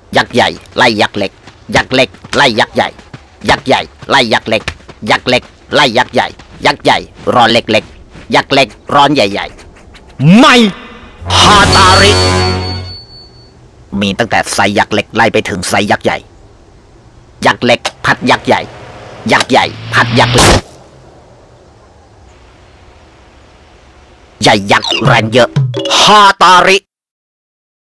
ยักษ์ใหญ่ไล่ยักษ์เล็กยักษ์เล็กไล่ยักษ์ใหญ่ยักษ์ใหญ่ไล่ยักษ์เล็กยักษ์เล็กไล่ยักษ์ใหญ่ยักษ์ใหญ่ร้อนเล็กเล็กยักษ์เล็กร้อนใหญ่ๆไม่ฮาตาริมีตั้งแต่ไซยักษ์เล็กไล่ไปถึงไซยักษ์ใหญ่ยักษ์เล็กพัดยักษ์ใหญ่ยักษ์ใหญ่พัดยักษ์เล็กใหญ่ยักษ์แรงเยอะฮาตาริ